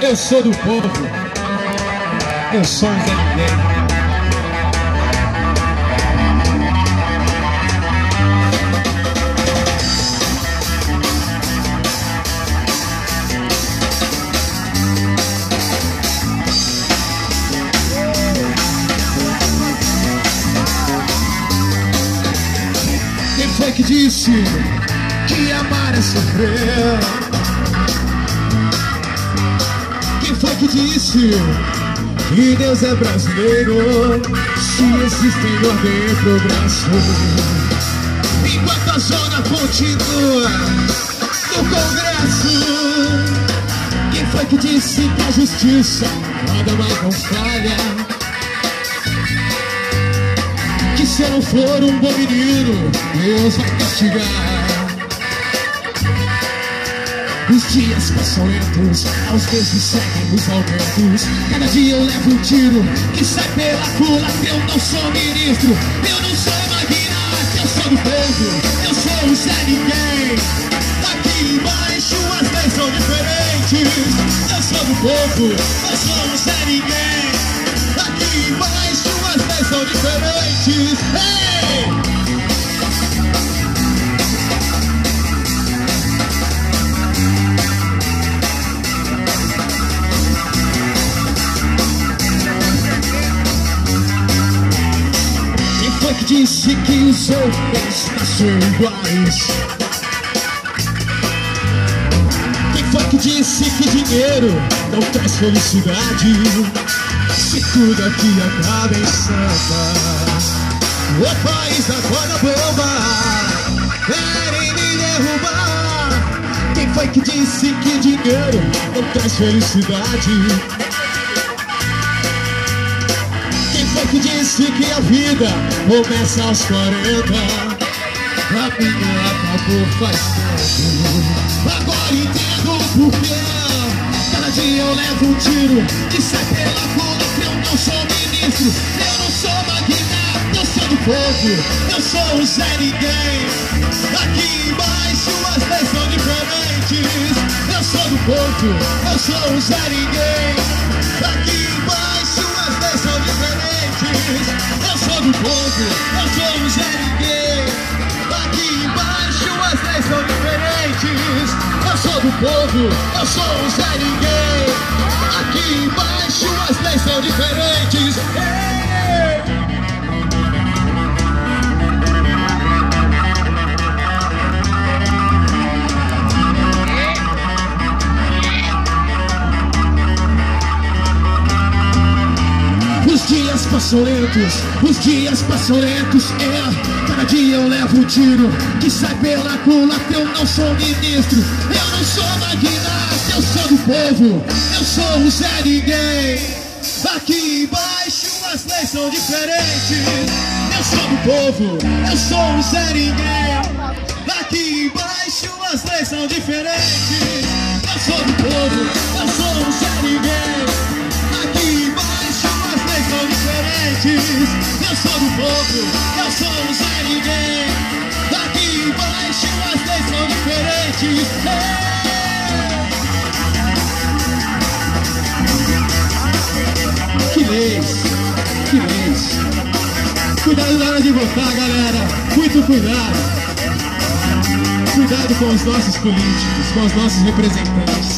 Eu sou do povo. Eu sou um Zé Ninguém. Quem foi que disse que amar é sofrer? Quem foi que disse que Deus é brasileiro? Se existem ordem e progresso, enquanto a zona continua no Congresso. Quem foi que disse que a justiça nada mais não falha? Que se eu não for um bom menino, Deus vai castigar. Os dias passam lentos, aos meses seguem os aumentos. Cada dia eu levo um tiro que sai pela culatra. Eu não sou ministro, eu não sou magnata. Eu sou do povo, eu sou o Zé Ninguém. Daqui embaixo as leis são diferentes. Eu sou do povo, eu sou o Zé Ninguém. Daqui embaixo as leis são diferentes. Hey! Que disse que os homens nascem iguais? Quem foi que disse que dinheiro não traz felicidade? Se tudo aqui acaba em samba, o país da corda boba querem me derrubar. Quem foi que disse que dinheiro não traz felicidade? Que disse que a vida começa aos 40. A minha acabou faz tempo. Agora entendo o porquê. Cada dia eu levo um tiro que sai pela culatra. Eu não sou ministro, eu não sou magnata. Eu sou do povo, eu sou o Zé Ninguém. Aqui embaixo as leis são diferentes. Eu sou do povo, eu sou o Zé Ninguém. Aqui embaixo as leis são diferentes. Eu sou do povo, eu sou o Zé Ninguém. Aqui embaixo as leis são diferentes. Eu sou do povo, eu sou o Zé Ninguém. Aqui embaixo as leis são diferentes. Os dias passam lentos, os dias passam lentos, cada dia eu levo um tiro que sai pela culatra. Eu não sou ministro, eu não sou magnata. Eu sou do povo, eu sou o Zé Ninguém. Aqui embaixo as leis são diferentes. Eu sou do povo, eu sou o Zé Ninguém. Aqui embaixo as leis são diferentes. Eu sou do povo, eu sou o Zé Ninguém. Aqui embaixo as leis são diferentes. Eu sou do povo, eu sou o Zé Ninguém. Aqui embaixo as leis são diferentes. Que leis, que leis. Cuidado na hora de votar, galera. Muito cuidado. Cuidado com os nossos políticos, com os nossos representantes.